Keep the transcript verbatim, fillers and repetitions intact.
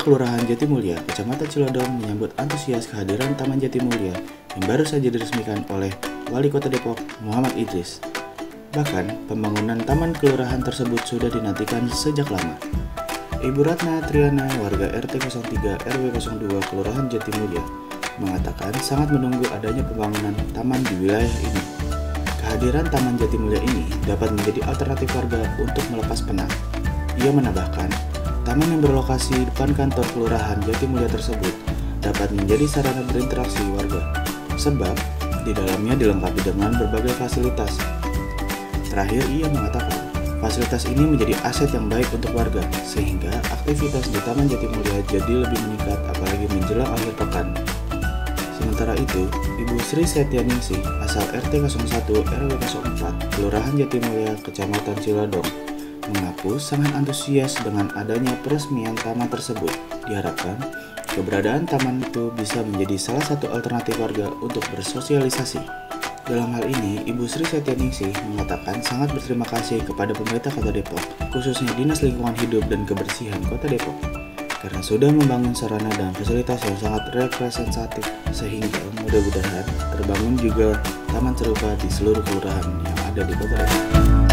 Kelurahan Jatimulya, Kecamatan Cilodong menyambut antusias kehadiran Taman Jatimulya yang baru saja diresmikan oleh Wali Kota Depok, Muhammad Idris. Bahkan, pembangunan Taman Kelurahan tersebut sudah dinantikan sejak lama. Ibu Ratna Triana, warga R T nol tiga R W nol dua Kelurahan Jatimulya, mengatakan sangat menunggu adanya pembangunan taman di wilayah ini. Kehadiran Taman Jatimulya ini dapat menjadi alternatif warga untuk melepas penat. Ia menambahkan, taman yang berlokasi depan kantor Kelurahan Jatimulya tersebut dapat menjadi sarana berinteraksi warga, sebab di dalamnya dilengkapi dengan berbagai fasilitas. Terakhir, ia mengatakan, fasilitas ini menjadi aset yang baik untuk warga, sehingga aktivitas di Taman Jatimulya jadi lebih meningkat apalagi menjelang akhir pekan. Sementara itu, Ibu Sri Setyaningsih asal R T nol satu R W nol empat Kelurahan Jatimulya, Kecamatan Cilodong, mengaku sangat antusias dengan adanya peresmian taman tersebut. Diharapkan, keberadaan taman itu bisa menjadi salah satu alternatif warga untuk bersosialisasi. Dalam hal ini, Ibu Sri Setyaningsih mengatakan sangat berterima kasih kepada pemerintah Kota Depok, khususnya Dinas Lingkungan Hidup dan Kebersihan Kota Depok, karena sudah membangun sarana dan fasilitas yang sangat representatif, sehingga mudah-mudahan terbangun juga taman serupa di seluruh kelurahan yang ada di Kota Depok.